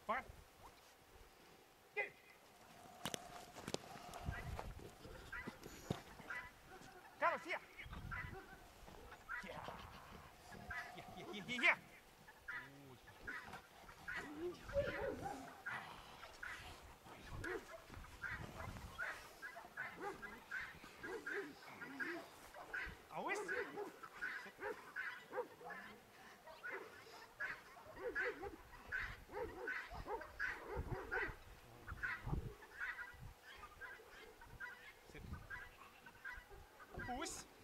Voran. Geh. Carlos, hier. Ja. Hier. Aus. Fuß.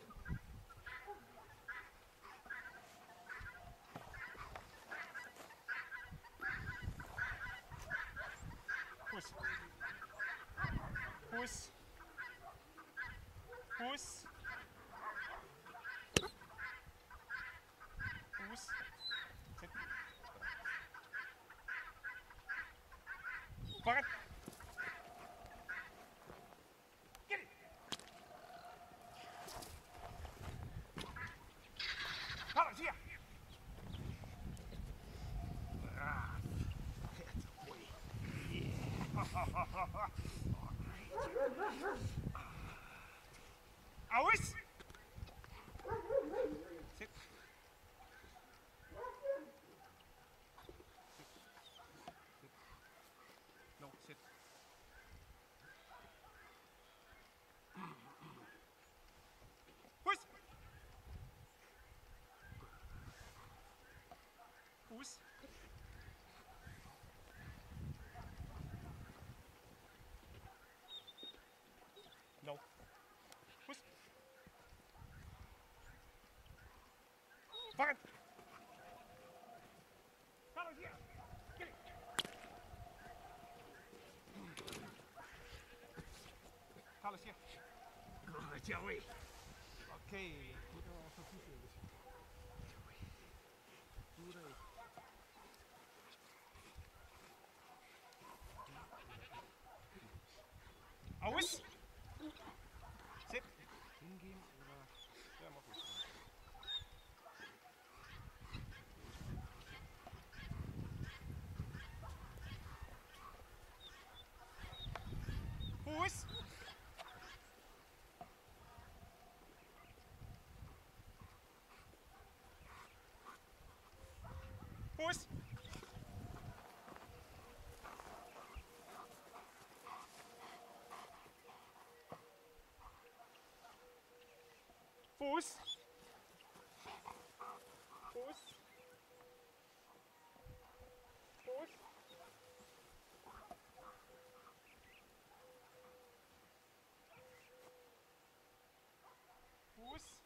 Fuß. Fuß. Fuß. Fuß. Sit. Voran. Geh. Carlos, hier. Aus! Sit. No, sit. Fuß! Fuß! No. Fuß! Voran! Carlos, hier! Geh! Carlos, hier! Joey! Okay. Geht aber auch der Füße ein bisschen. Du oder ich? Aus! Sit! Hingehen oder? Ja, mach ruhig. Fuß! Fuß! Fuß! Fuß! Fuß! Fuß!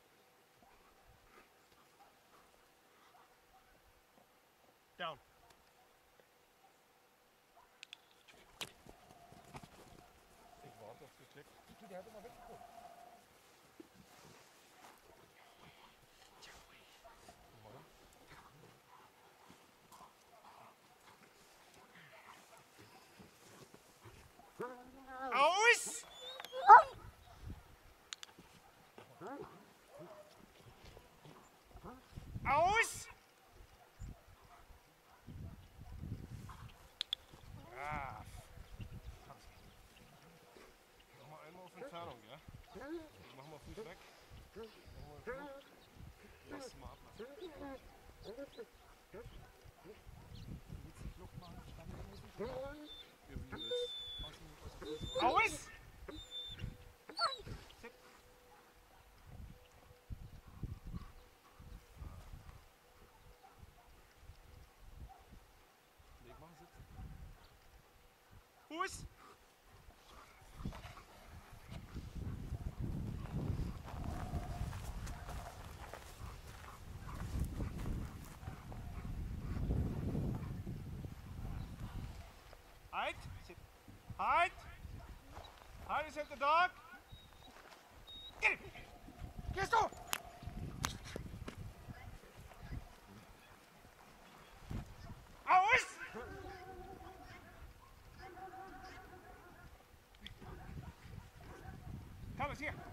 Down. Ich warte auf den Klick. Der hat immer weggeguckt. Aus! Aus! Brav. Noch mal einmal auf Entfernung, ja? Mach mal Fuß weg. Lass mal ablassen. Willst du die Flucht machen? Standmäßig? Wie du willst. Aus dem Fuß raus? Aus! Sit. Weg machen, sitzen. Fuß! Halt! Sit. Halt! Halt, is at the dog! Geh! Gehst du! Aus! Carlos, hier!